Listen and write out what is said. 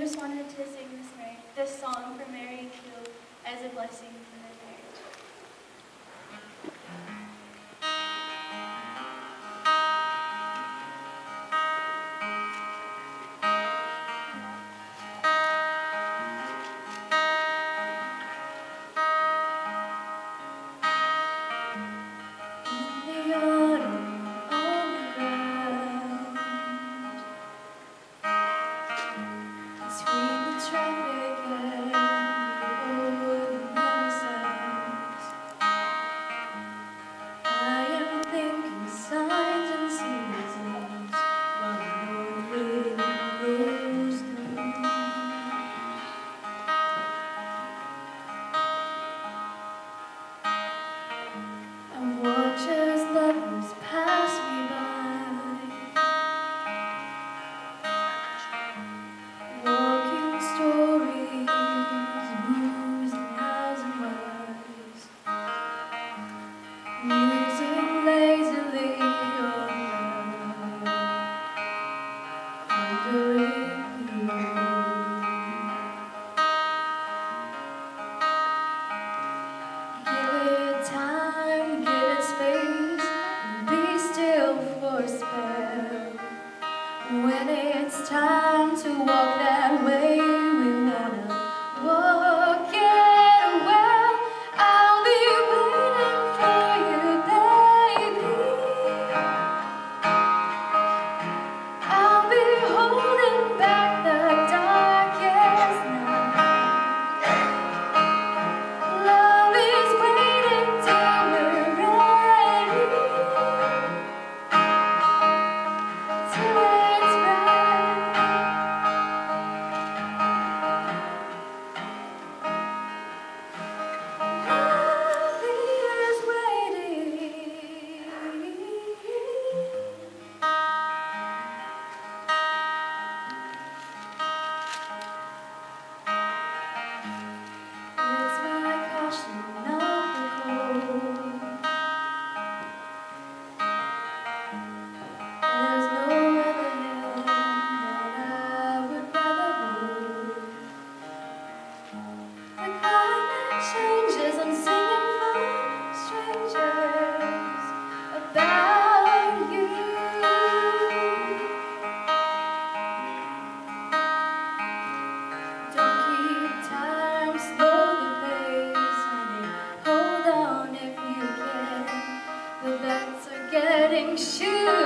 just wanted to sing this song for Mary and Kou as a blessing for their marriage. When it's time to walk that way, we wanna walk it well. I'll be waiting for you, baby. I'll be holding back the darkest night. Love is waiting till we're ready. Till it's right. Love is waiting. It's my caution, not the cold. There's no other hand that I would rather hold. The climate changes, I'm singing for strangers about you. Don't keep time, slow the pace, honey. Hold on if you can. The bets are getting shooting.